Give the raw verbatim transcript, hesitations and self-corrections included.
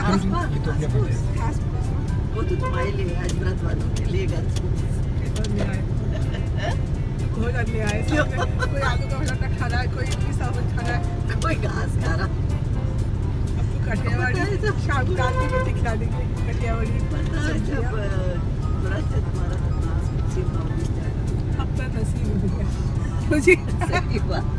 ये तो अपने बर्थडे वो तो तुम्हारे लिए आज व्रत वालों के लिए घर कोई अन्य आए कोई आलू का पराठा खा रहा है, कोई इडली सांभर खा रहा है, कोई घास खा रहा। अब तो कठियावाड़ी शाम रात की रोटी खिला देंगे। कठियावाड़ी पता है जब व्रत है तुम्हारा तो नाश नसीब हो जाएगा। अपना नसीब हो गया मुझे। सही बात।